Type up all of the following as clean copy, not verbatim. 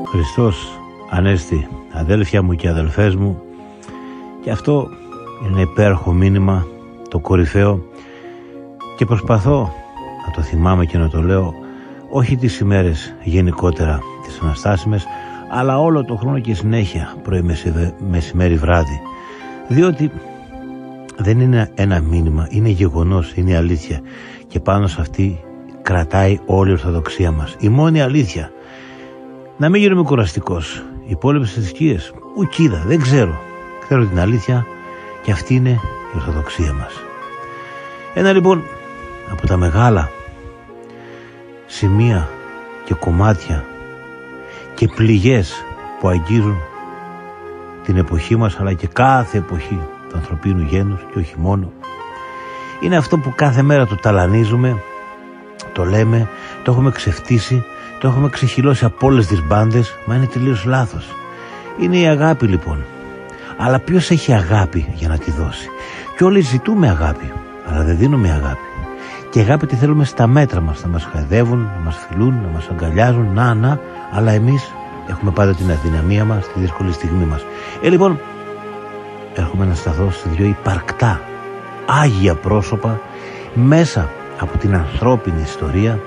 Χριστός Ανέστη, αδέλφια μου και αδελφές μου, και αυτό είναι ένα υπέροχο μήνυμα, το κορυφαίο, και προσπαθώ να το θυμάμαι και να το λέω όχι τις ημέρες γενικότερα τις αναστάσιμες, αλλά όλο το χρόνο και συνέχεια, πρωί, μεσημέρι, βράδυ, διότι δεν είναι ένα μήνυμα, είναι γεγονός, είναι αλήθεια, και πάνω σε αυτή κρατάει όλη η Ορθοδοξία μας, η μόνη αλήθεια. Να μην γίνομαι κουραστικός. Οι υπόλοιπες θρησκείες, ουκίδα, δεν ξέρω. Ξέρω την αλήθεια και αυτή είναι η Ορθοδοξία μας. Ένα λοιπόν από τα μεγάλα σημεία και κομμάτια και πληγές που αγγίζουν την εποχή μας, αλλά και κάθε εποχή του ανθρωπίνου γένους και όχι μόνο, είναι αυτό που κάθε μέρα το ταλανίζουμε, το λέμε, το έχουμε ξεφτύσει, το έχουμε ξεχυλώσει από όλες τις μπάντες, μα είναι τελείως λάθος. Είναι η αγάπη λοιπόν. Αλλά ποιος έχει αγάπη για να τη δώσει? Και όλοι ζητούμε αγάπη, αλλά δεν δίνουμε αγάπη. Και αγάπη τη θέλουμε στα μέτρα μας, να μας χαϊδεύουν, να μας φιλούν, να μας αγκαλιάζουν, αλλά εμείς έχουμε πάντα την αδυναμία μας, τη δύσκολη στιγμή μας. Λοιπόν, έρχομαι να σταθώ σε δύο υπαρκτά, άγια πρόσωπα μέσα από την ανθρώπινη ιστορία,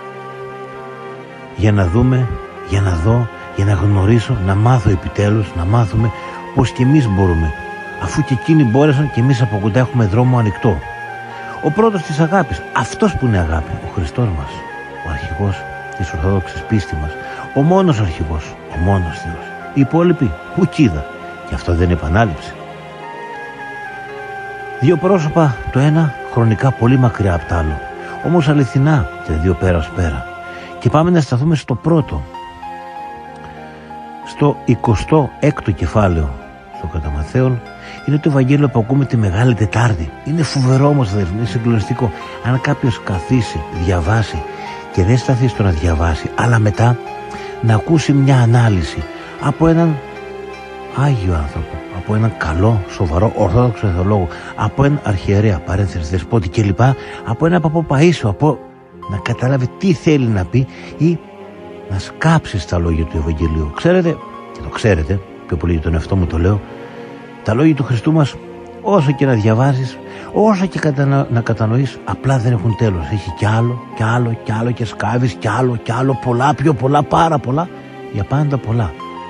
για να δούμε, για να δω, για να γνωρίσω, να μάθω επιτέλους, να μάθουμε πως και εμείς μπορούμε, αφού και εκείνοι μπόρεσαν και εμείς από κοντά έχουμε δρόμο ανοιχτό. Ο πρώτος της αγάπης, αυτός που είναι αγάπη, ο Χριστός μας, ο αρχηγός της Ορθόδοξης πίστη μας, ο μόνος αρχηγός, ο μόνος Θεός. Οι υπόλοιποι, ουκίδα, και αυτό δεν είναι επανάληψη. Δύο πρόσωπα, το ένα χρονικά πολύ μακριά από το άλλο, όμως αληθινά και δύο πέρα ως πέρα. Και πάμε να σταθούμε στο πρώτο, στο 26ο κεφάλαιο, στο κατά Ματθαίον. Είναι το Ευαγγέλιο που ακούμε τη Μεγάλη Τετάρτη. Είναι φοβερό όμως, αδελφοί, είναι συγκλονιστικό. Αν κάποιος καθίσει, διαβάσει και δεν σταθεί στο να διαβάσει, αλλά μετά να ακούσει μια ανάλυση από έναν Άγιο άνθρωπο, από έναν καλό, σοβαρό, ορθόδοξο θεολόγο, από έναν αρχιερέα, παρένθεση, δεσπότη κλπ, από έναν παπά Παΐσιο, από να καταλάβει τι θέλει να πει ή να σκάψει στα λόγια του Ευαγγελίου. Ξέρετε, και το ξέρετε, πιο πολύ για τον εαυτό μου το λέω, τα λόγια του Χριστού μας, όσο και να διαβάζεις, όσο και να κατανοείς, απλά δεν έχουν τέλος. Έχει κι άλλο, κι άλλο, κι άλλο, και σκάβεις κι άλλο, κι άλλο, πολλά, πιο πολλά, πάρα πολλά, για πάντα πολλά.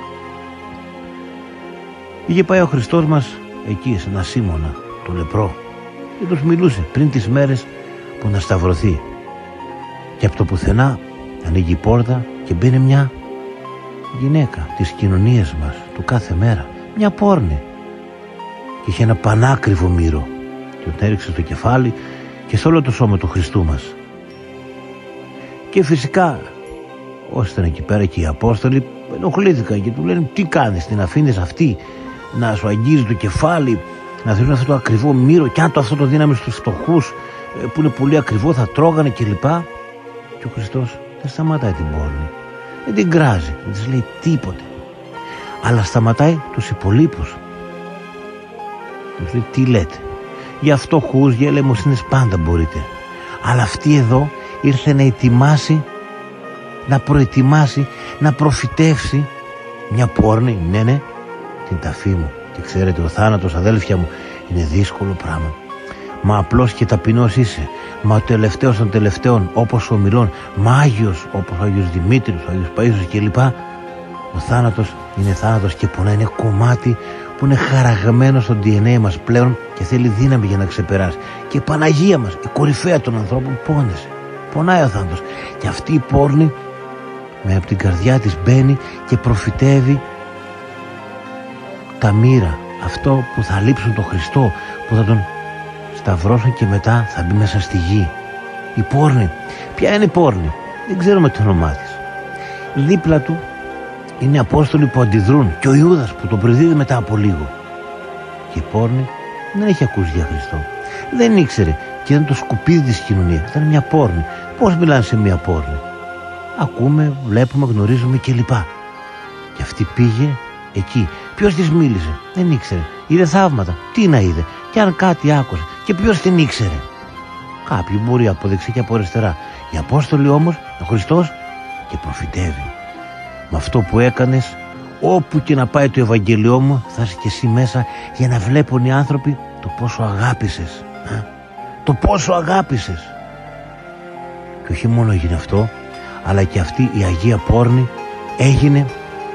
Είχε πάει ο Χριστός μας εκεί, σε ένα Σίμωνα, το λεπρό, και τους μιλούσε πριν τις μέρες που να σταυρωθεί. Και από το πουθενά ανοίγει η πόρτα και μπαίνει μια γυναίκα της κοινωνίας μας, του κάθε μέρα, μια πόρνη, και είχε ένα πανάκριβο μύρο, και τον έριξε στο κεφάλι και σε όλο το σώμα του Χριστού μας. Και φυσικά όσοι ήταν εκεί πέρα και οι Απόστολοι ενοχλήθηκαν και του λένε: τι κάνεις, την αφήνεις αυτή να σου αγγίζει το κεφάλι, να θέλουν αυτό το ακριβό μύρο, και αν αυτό το δίναμε στους φτωχούς που είναι πολύ ακριβό θα τρώγανε κλπ. Και ο Χριστός δεν σταματάει την πόρνη, δεν την κράζει, δεν της λέει τίποτε, αλλά σταματάει τους υπολείπους. Τους λέει: τι λέτε, για φτωχούς, για ελεημοσύνες πάντα μπορείτε, αλλά αυτή εδώ ήρθε να ετοιμάσει, να προετοιμάσει, να προφητεύσει μια πόρνη, ναι, την ταφή μου. Και ξέρετε, ο θάνατος, αδέλφια μου, είναι δύσκολο πράγμα. Μα απλός και ταπεινός είσαι, μα ο τελευταίος των τελευταίων, όπως ο Μιλών, μα Άγιος, όπως ο Άγιος Δημήτρης, ο Άγιος Παΐσιος κλπ. Ο θάνατος είναι θάνατος και πονάει, είναι κομμάτι που είναι χαραγμένο στο DNA μας πλέον και θέλει δύναμη για να ξεπεράσει. Και η Παναγία μας, η κορυφαία των ανθρώπων, πόνεσε. Πονάει ο θάνατος. Και αυτή η πόρνη με από την καρδιά της μπαίνει και προφητεύει τα μοίρα, αυτό που θα λείψουν τον Χριστό, που θα τον σταυρώσουν και μετά θα μπει μέσα στη γη. Η πόρνη, ποια είναι η πόρνη? Δεν ξέρουμε το όνομά της. Δίπλα του είναι Απόστολοι που αντιδρούν και ο Ιούδας που τον προδίδει μετά από λίγο. Και η πόρνη δεν έχει ακούσει για Χριστό, δεν ήξερε και ήταν το σκουπίδι της κοινωνίας, ήταν μια πόρνη. Πώς μιλάνε σε μια πόρνη? Ακούμε, βλέπουμε, γνωρίζουμε κλπ. Και αυτή πήγε εκεί. Ποιος της μίλησε? Δεν ήξερε. Είδε θαύματα. Τι να είδε? Και αν κάτι άκουσε. Και ποιος την ήξερε? Κάποιοι μπορεί από δεξιά και από αριστερά. Οι Απόστολοι όμως, ο Χριστός, και προφητεύει. Με αυτό που έκανες, όπου και να πάει το Ευαγγελιό μου, θα είσαι και εσύ μέσα για να βλέπουν οι άνθρωποι το πόσο αγάπησες. Το πόσο αγάπησες. Και όχι μόνο έγινε αυτό, αλλά και αυτή η Αγία Πόρνη έγινε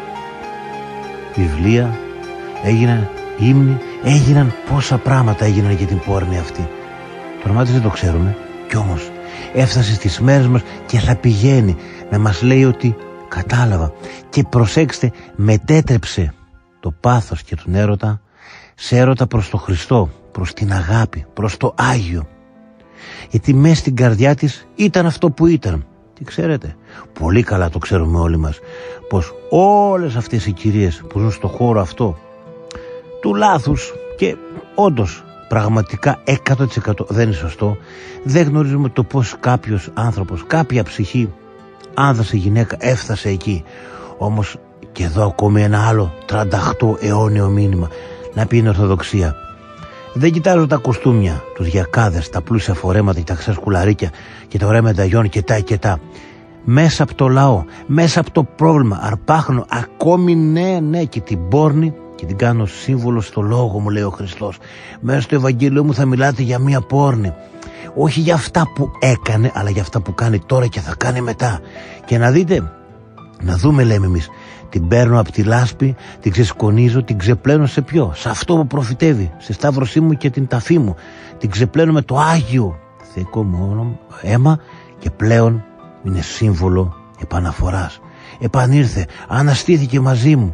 βιβλία, έγιναν ύμνοι, έγιναν πόσα πράγματα έγιναν για την Πόρνη αυτή. Το όνομά της δεν το ξέρουμε, κι όμως έφτασε στις μέρες μας και θα πηγαίνει να μας λέει ότι κατάλαβα. Και προσέξτε, μετέτρεψε το πάθος και τον έρωτα σε έρωτα προς το Χριστό, προς την αγάπη, προς το Άγιο. Γιατί μέσα στην καρδιά της ήταν αυτό που ήταν. Και ξέρετε, πολύ καλά το ξέρουμε όλοι μας, πως όλες αυτές οι κυρίες που ζουν στο χώρο αυτό του λάθους, και όντως πραγματικά 100% δεν είναι σωστό, δεν γνωρίζουμε το πως κάποιος άνθρωπος, κάποια ψυχή, άνδρας ή γυναίκα, έφτασε εκεί. Όμως και εδώ ακόμη ένα άλλο 38 αιώνιο μήνυμα να πει η Ορθοδοξία. Δεν κοιτάζω τα κοστούμια, τους γιακάδες, τα πλούσια φορέματα και τα χρυσά σκουλαρίκια και τα ωραία μενταγιόν και τα. Μέσα από το λαό, μέσα από το πρόβλημα αρπάχνω ακόμη ναι και την πόρνη και την κάνω σύμβολο στο λόγο μου, λέει ο Χριστός. Μέσα στο Ευαγγέλιο μου θα μιλάτε για μία πόρνη. Όχι για αυτά που έκανε, αλλά για αυτά που κάνει τώρα και θα κάνει μετά. Και να δείτε, να δούμε, λέμε εμείς, την παίρνω από τη λάσπη, την ξεσκονίζω, την ξεπλένω σε ποιο? Σε αυτό που προφητεύει, σε σταύρωσή μου και την ταφή μου. Την ξεπλένω με το Άγιο θεκό μόνο αίμα και πλέον είναι σύμβολο επαναφοράς. Επανήρθε, αναστήθηκε μαζί μου.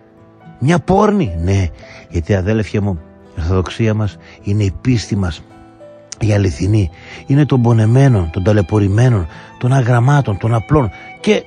Μια πόρνη, ναι, γιατί αδέλφια μου, η Ορθοδοξία μας είναι η πίστη μας, η αληθινή. Είναι των πονεμένων, των ταλαιπωρημένων, των αγραμμάτων, των απλών και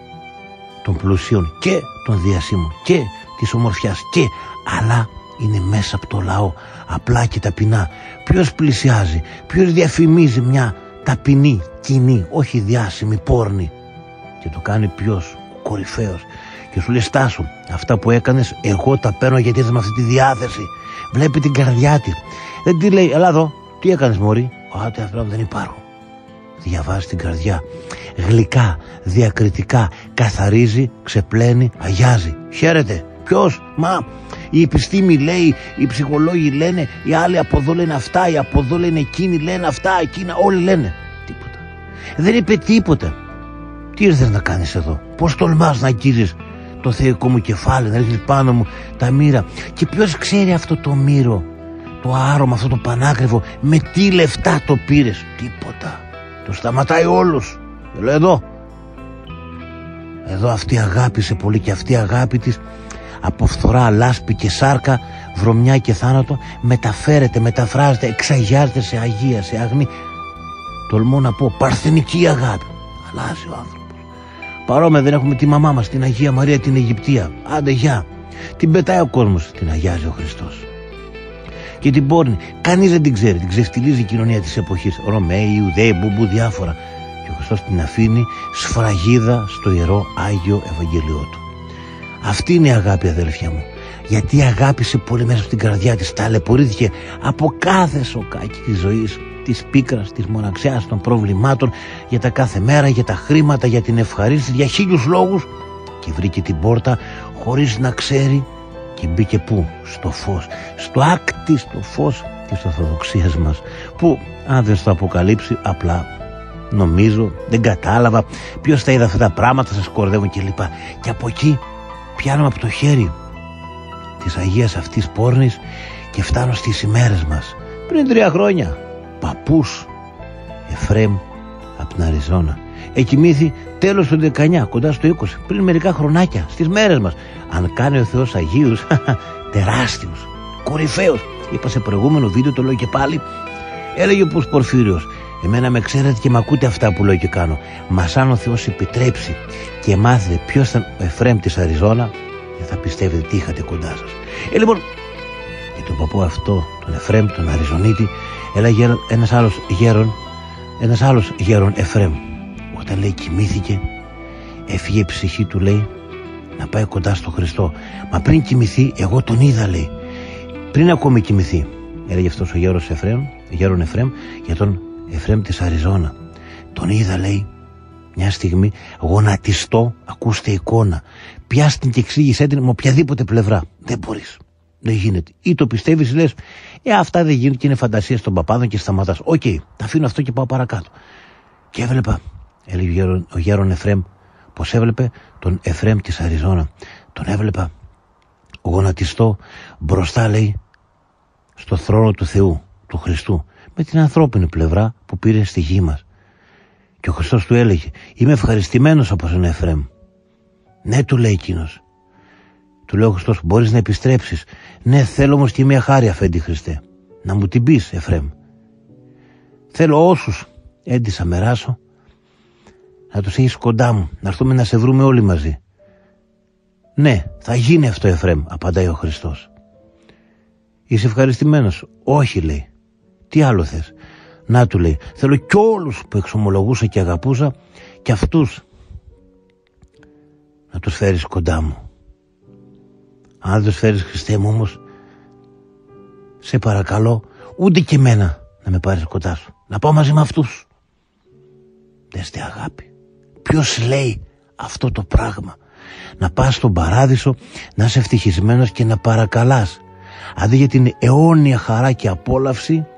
των πλουσίων και των διασύμων και της ομορφιάς αλλά είναι μέσα από το λαό, απλά και ταπεινά. Ποιος πλησιάζει, ποιος διαφημίζει μια ταπεινή, κοινή, όχι διάσημη πόρνη? Και το κάνει ποιος? Ο κορυφαίος. Και σου λέει, Στάσου, αυτά που έκανες εγώ τα παίρνω γιατί είσαι με αυτή τη διάθεση. Βλέπει την καρδιά της. Δεν τη λέει, έλα εδώ, τι έκανες μωρή? Αυτά δεν υπάρχουν. Διαβάζει την καρδιά. Γλυκά, διακριτικά, καθαρίζει, ξεπλένει, αγιάζει. Χαίρεται. Ποιος? Μα η επιστήμη λέει, οι ψυχολόγοι λένε, οι άλλοι από εδώ λένε αυτά, οι από εδώ λένε εκείνοι λένε αυτά, εκείνα, όλοι λένε. Τίποτα. Δεν είπε τίποτα. Τι ήρθες να κάνεις εδώ? Πώς τολμάς να αγγίζεις το θεϊκό μου κεφάλι, να ρίχνεις πάνω μου τα μοίρα? Και ποιος ξέρει αυτό το μύρο, το άρωμα, αυτό το πανάκριβο, με τι λεφτά το πήρες? Τίποτα. Το σταματάει όλους. Λέω εδώ αυτή αγάπησε πολύ και αυτή η αγάπη της από φθορά, λάσπη και σάρκα, βρωμιά και θάνατο μεταφέρεται, μεταφράζεται, εξαγιάζεται σε αγία, σε αγνή. Τολμώ να πω παρθενική αγάπη. Αλλάζει ο άνθρωπος. Παρόμοια δεν έχουμε τη μαμά μας, την Αγία Μαρία την Αιγυπτία. Άντε γεια. Την πετάει ο κόσμος, την αγιάζει ο Χριστός. Και την πόρνη, κανείς δεν την ξέρει, την ξεφτιλίζει η κοινωνία της εποχής. Ρωμαίοι, Ιουδαίοι, μπουμπού, διάφορα. Και ο Χριστός την αφήνει σφραγίδα στο ιερό Άγιο Ευαγγελιό του. Αυτή είναι η αγάπη, αδέλφια μου. Γιατί αγάπησε πολύ μέσα στην καρδιά της, ταλαιπωρήθηκε από κάθε σοκάκι της ζωής, της πίκρας, της μοναξιάς, των προβλημάτων, για τα κάθε μέρα, για τα χρήματα, για την ευχαρίστηση, για 1000 λόγους, και βρήκε την πόρτα χωρίς να ξέρει και μπήκε πού? Στο φως, στο άκτιστο φως της Ορθοδοξίας μας, που αν δεν στο αποκαλύψει, απλά νομίζω, δεν κατάλαβα, ποιος θα είδε αυτά τα πράγματα, σας κορδεύουν κλπ. Και από εκεί πιάνω από το χέρι της Αγίας αυτής πόρνης και φτάνω στις ημέρες μας. Πριν 3 χρόνια, παππούς Εφραίμ από την Αριζόνα. Εκοιμήθη τέλος του 19, κοντά στο 20, πριν μερικά χρονάκια, στις μέρες μας. Αν κάνει ο Θεός Αγίους, τεράστιος, κορυφαίος. Είπα σε προηγούμενο βίντεο, το λέω και πάλι. Έλεγε ο Πορφύριος, εμένα με ξέρετε και μ' ακούτε αυτά που λέω και κάνω. Μας αν ο Θεός επιτρέψει και μάθετε ποιος ήταν ο Εφραίμ της Αριζόνα, δεν θα πιστεύετε τι είχατε κοντά σας. Λοιπόν, για τον παππού αυτό, τον Εφραίμ, τον Αριζονίτη, έλεγε ένας άλλος γέρον Εφραίμ. Όταν λέει κοιμήθηκε, έφυγε η ψυχή του, λέει, να πάει κοντά στο Χριστό. Μα πριν κοιμηθεί, εγώ τον είδα, λέει. Πριν ακόμη κοιμηθεί, έλεγε αυτός ο γέρον Εφραίμ για τον Εφραίμ της Αριζόνα. Τον είδα, λέει, μια στιγμή γονατιστό, ακούστε εικόνα. Πιάσ' την και εξήγησέ την με οποιαδήποτε πλευρά. Δεν μπορείς. Δεν γίνεται. Ή το πιστεύεις, λες, αυτά δεν γίνουν και είναι φαντασίες των παπάδων και σταματάς. Οκ, τα αφήνω αυτό και πάω παρακάτω. Και έβλεπα, έλεγε ο γέρον Εφραίμ, πως έβλεπε τον Εφραίμ της Αριζόνα. Τον έβλεπα γονατιστό μπροστά, λέει, στο θρόνο του Θεού, του Χριστού, με την ανθρώπινη πλευρά που πήρε στη γη μας. Και ο Χριστός του έλεγε, είμαι ευχαριστημένος από τον Εφραίμ. Ναι, του λέει εκείνος. Του λέει ο Χριστός, μπορείς να επιστρέψεις. Ναι, θέλω όμως και μια χάρη, αφέντη Χριστέ. Να μου την πεις, Εφραίμ. Θέλω όσους έντυσα μεράσω να τους έχεις κοντά μου, να έρθουμε να σε βρούμε όλοι μαζί. Ναι, θα γίνει αυτό, Εφραίμ, απαντάει ο Χριστός. Είσαι ευχαριστημένος? Όχι, λέει. Τι άλλο θες? Να, του λέει, θέλω κι όλους που εξομολογούσα και αγαπούσα και αυτούς να τους φέρεις κοντά μου. Αν δεν τους φέρεις, Χριστέ μου, όμως, σε παρακαλώ, ούτε και εμένα να με πάρεις κοντά σου. Να πάω μαζί με αυτούς. Δες τι αγάπη. Ποιος λέει αυτό το πράγμα? Να πας στον παράδεισο, να είσαι ευτυχισμένος και να παρακαλάς, αντί για την αιώνια χαρά και απόλαυση,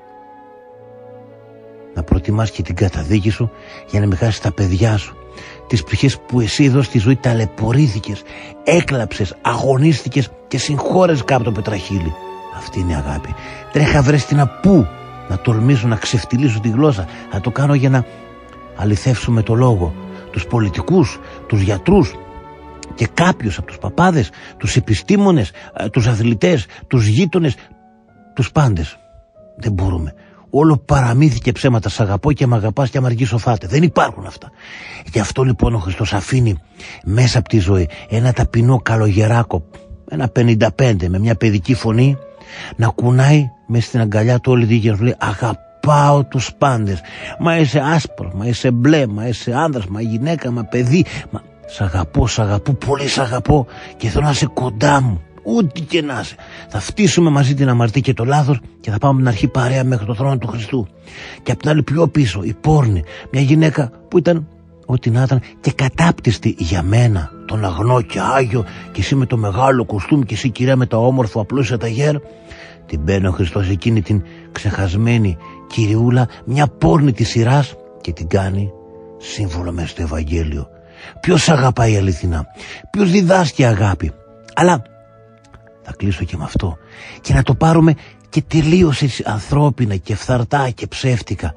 να προτιμάς και την καταδίκη σου για να μην χάσεις τα παιδιά σου, τις ψυχές που εσύ εδώ στη ζωή ταλαιπωρήθηκες, έκλαψες, αγωνίστηκες και συγχώρες κάτω το πετραχύλι. Αυτή είναι η αγάπη. Τρέχα βρες την απού να τολμήσω να ξεφτυλίσω τη γλώσσα, να το κάνω για να αληθεύσουμε το λόγο. Τους πολιτικούς, τους γιατρούς και κάποιους από τους παπάδες, τους επιστήμονες, τους αθλητές, τους γείτονες, τους πάντες. Δεν μπορούμε. Όλο παραμύθι και ψέματα. Σ' αγαπώ και μ' αγαπάς και μ' αργείς σοφάτε. Δεν υπάρχουν αυτά. Γι' αυτό λοιπόν ο Χριστός αφήνει μέσα από τη ζωή ένα ταπεινό καλογεράκο, ένα 55 με μια παιδική φωνή, να κουνάει μέσα στην αγκαλιά του όλη τη γη και να λέει, αγαπάω τους πάντες. Μα είσαι άσπρο, μα είσαι μπλε, μα είσαι άνδρας, μα γυναίκα, μα παιδί. Μα σ' αγαπώ, πολύ σ' αγαπώ και θέλω να είσαι κοντά μου. Ό,τι και να είσαι. Θα φτύσουμε μαζί την αμαρτία και το λάθος και θα πάμε από την αρχή παρέα μέχρι το θρόνο του Χριστού. Και απ' την άλλη πιο πίσω η πόρνη, μια γυναίκα που ήταν ό,τι να ήταν και κατάπτυστη για μένα, τον αγνό και άγιο, και εσύ με το μεγάλο κουστούμι και εσύ κυρία με τα όμορφο απλούσια τα γέρ. Την παίρνει ο Χριστός εκείνη την ξεχασμένη κυριούλα, μια πόρνη της σειράς, και την κάνει σύμβολο μέσα στο Ευαγγέλιο. Ποιος αγαπάει αληθινά? Ποιος διδάσκει αγάπη? Αλλά θα κλείσω και με αυτό και να το πάρουμε και τελείως έτσι ανθρώπινα και φθαρτά και ψεύτικα.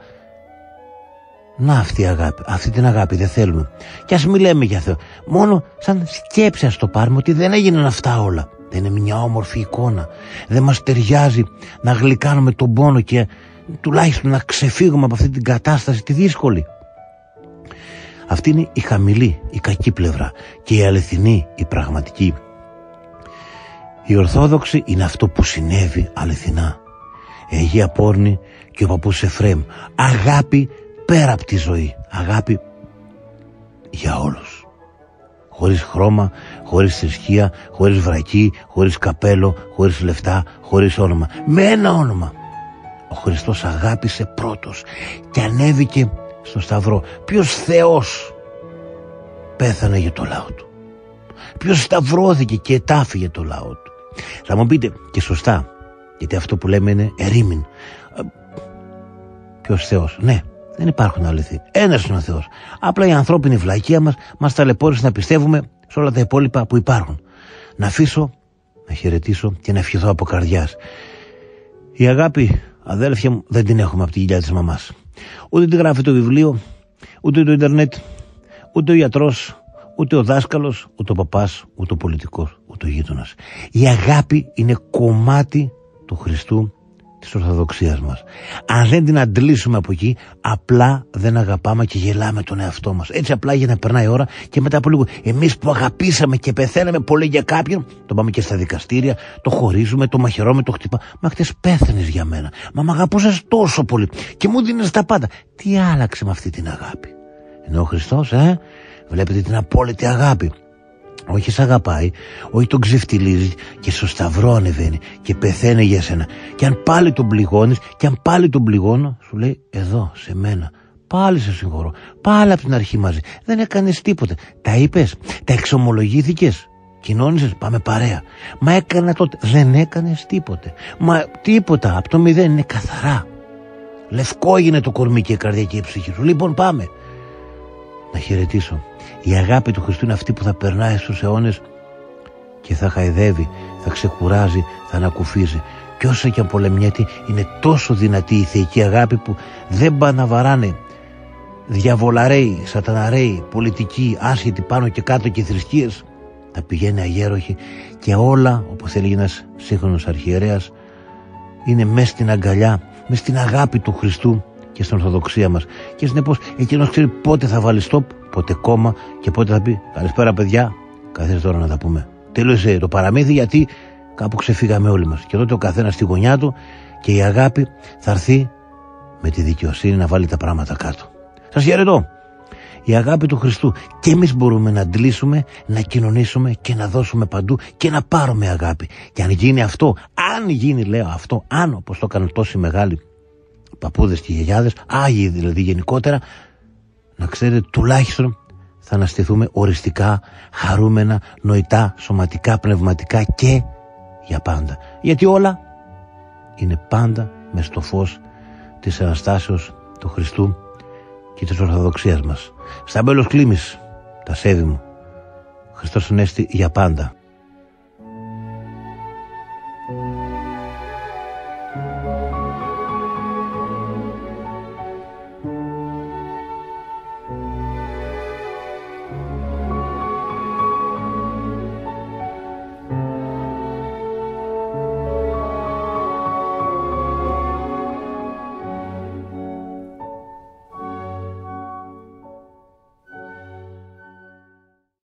Να αυτή η αγάπη, αυτή την αγάπη δεν θέλουμε. Και ας μιλάμε για Θεό. Μόνο σαν σκέψη ας το πάρουμε, ότι δεν έγιναν αυτά όλα. Δεν είναι μια όμορφη εικόνα? Δεν μας ταιριάζει να γλυκάνουμε τον πόνο και τουλάχιστον να ξεφύγουμε από αυτή την κατάσταση τη δύσκολη? Αυτή είναι η χαμηλή, η κακή πλευρά, και η αληθινή, η πραγματική. Η Ορθόδοξη είναι αυτό που συνέβη αληθινά. Η Αγία Πόρνη και ο παππούς Εφραίμ. Αγάπη πέρα από τη ζωή. Αγάπη για όλους. Χωρίς χρώμα, χωρίς θρησκεία, χωρίς βρακί, χωρίς καπέλο, χωρίς λεφτά, χωρίς όνομα. Με ένα όνομα. Ο Χριστός αγάπησε πρώτος και ανέβηκε στο Σταυρό. Ποιος Θεός πέθανε για το λαό του? Ποιος σταυρώθηκε και ετάφη το λαό του? Θα μου πείτε και σωστά, γιατί αυτό που λέμε είναι ερήμην. Ποιος Θεός? Ναι, δεν υπάρχουν αληθοί. Ένας είναι ο Θεός. Απλά η ανθρώπινη βλακεία μας ταλαιπώρησε να πιστεύουμε σε όλα τα υπόλοιπα που υπάρχουν. Να αφήσω, να χαιρετήσω και να ευχηθώ από καρδιάς. Η αγάπη, αδέλφια μου, δεν την έχουμε από τη κοιλιά της μαμάς. Ούτε τη γράφει το βιβλίο, ούτε το ίντερνετ, ούτε ο γιατρός, ούτε ο δάσκαλος, ούτε ο παπάς, ούτε ο πολιτικός, ούτε ο γείτονας. Η αγάπη είναι κομμάτι του Χριστού, της Ορθοδοξίας μας. Αν δεν την αντλήσουμε από εκεί, απλά δεν αγαπάμε και γελάμε τον εαυτό μας. Έτσι απλά για να περνάει η ώρα και μετά από λίγο εμείς που αγαπήσαμε και πεθαίναμε πολύ για κάποιον, το πάμε και στα δικαστήρια, το χωρίζουμε, το μαχαιρώμε, το χτυπάμε. Μα χτες πέθανες για μένα. Μα μ' αγαπούσες τόσο πολύ και μου δίνεις τα πάντα. Τι άλλαξε με αυτή την αγάπη? Ενώ ο Χριστός, βλέπετε την απόλυτη αγάπη. Όχι σ' αγαπάει, όχι τον ξεφτιλίζει και στο Σταυρό ανεβαίνει και πεθαίνει για σένα. Και αν πάλι τον πληγώνεις, και αν πάλι τον πληγώνω, σου λέει εδώ σε μένα πάλι σε συγχωρώ. Πάλι από την αρχή μαζί. Δεν έκανες τίποτε. Τα είπες, τα εξομολογήθηκες, κοινώνησες, πάμε παρέα. Μα έκανα τότε. Δεν έκανες τίποτε. Μα τίποτα, από το 0 είναι καθαρά. Λευκό έγινε το κορμί και η καρδιά και η ψυχή σου. Λοιπόν, πάμε. Να χαιρετήσω. Η αγάπη του Χριστού είναι αυτή που θα περνάει στους αιώνες και θα χαϊδεύει, θα ξεκουράζει, θα ανακουφίζει. Κι όσα και αν πολεμιέται, είναι τόσο δυνατή η θεϊκή αγάπη που δεν παναβαράνε διαβολαρέοι, σαταναρέοι, πολιτικοί, άσχετοι πάνω και κάτω και θρησκείες. Τα πηγαίνει αγέροχη και όλα, όπως έλεγε ένας σύγχρονος αρχιερέας, είναι μέσα στην αγκαλιά, μέσα στην αγάπη του Χριστού και στην Ορθοδοξία μας. Και συνεπώς εκείνος ξέρει πότε θα βάλει stop, πότε κόμμα και πότε θα πει καλησπέρα παιδιά, καθίστε τώρα να τα πούμε. Τέλειωσε το παραμύθι, γιατί κάπου ξεφύγαμε όλοι μας. Και τότε ο καθένας στη γωνιά του και η αγάπη θα έρθει με τη δικαιοσύνη να βάλει τα πράγματα κάτω. Σας χαιρετώ. Η αγάπη του Χριστού. Και εμείς μπορούμε να αντλήσουμε, να κοινωνήσουμε και να δώσουμε παντού και να πάρουμε αγάπη. Και αν γίνει αυτό, αν γίνει λέω αυτό, αν όπως το έκαναν τόσοι μεγάλοι παππούδες και γιαγιάδες, άγιοι δηλαδή γενικότερα, να ξέρετε τουλάχιστον θα αναστηθούμε οριστικά, χαρούμενα, νοητά, σωματικά, πνευματικά και για πάντα. Γιατί όλα είναι πάντα μες στο φως της Αναστάσεως του Χριστού και της Ορθοδοξίας μας. Στα μπέλος κλίμης, τα σέβη μου. Χριστός Ανέστη για πάντα.